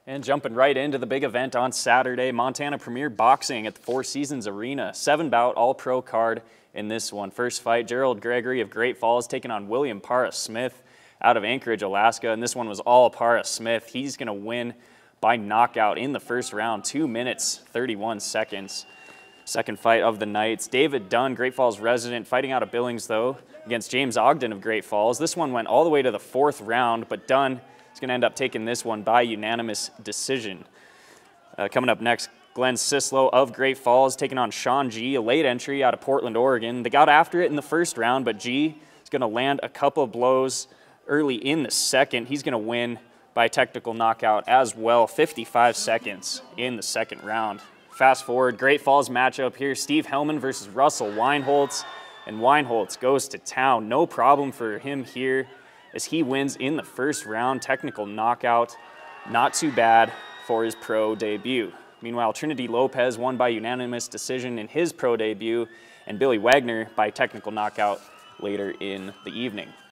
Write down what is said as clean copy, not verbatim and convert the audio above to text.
And jumping right into the big event on Saturday, Montana Premier Boxing at the Four Seasons Arena. 7-bout all-pro card in this one. First fight, Gerald Gregory of Great Falls taking on William Parra Smith out of Anchorage, Alaska. And this one was all Parra Smith. He's going to win by knockout in the first round, 2 minutes, 31 seconds. Second fight of the night, it's David Dunn, Great Falls resident, fighting out of Billings, though, against James Ogden of Great Falls. This one went all the way to the 4th round, but Dunn is going to end up taking this one by unanimous decision. Coming up next, Glenn Sislow of Great Falls taking on Sean G, a late entry out of Portland, Oregon. They got after it in the first round, but G is going to land a couple of blows early in the second. He's going to win by technical knockout as well, 55 seconds in the second round. Fast forward, Great Falls matchup here, Steve Hellman versus Russell Weinholtz, and Weinholtz goes to town. No problem for him here as he wins in the first round, technical knockout. Not too bad for his pro debut. Meanwhile, Trinity Lopez won by unanimous decision in his pro debut, and Billy Wagner by technical knockout later in the evening.